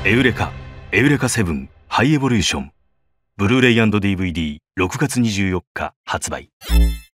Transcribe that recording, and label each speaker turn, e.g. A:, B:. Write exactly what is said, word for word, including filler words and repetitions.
A: エウレカ、エウレカセブンハイエボリューション。ブルーレイ&ディーブイディーろくがつにじゅうよっか発売。